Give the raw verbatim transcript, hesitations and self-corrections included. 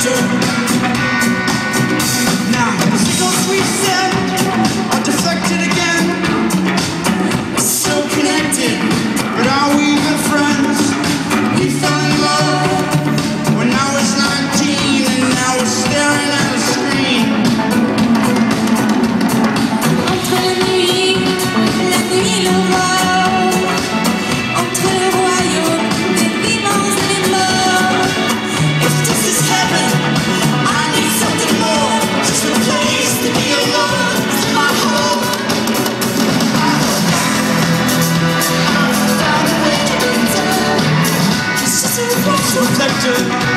Now, the signals we send are deflected again. We're still connected, but are we good friends? We fell in love when I was nineteen, and now we're staring at a screen. Entre la nuit, la nuit, le roi, entre le royaume des vivants et des morts. If this is heaven, I need something more. Just a place to be alone. It's my home. I found a way to return. It's just a reflection.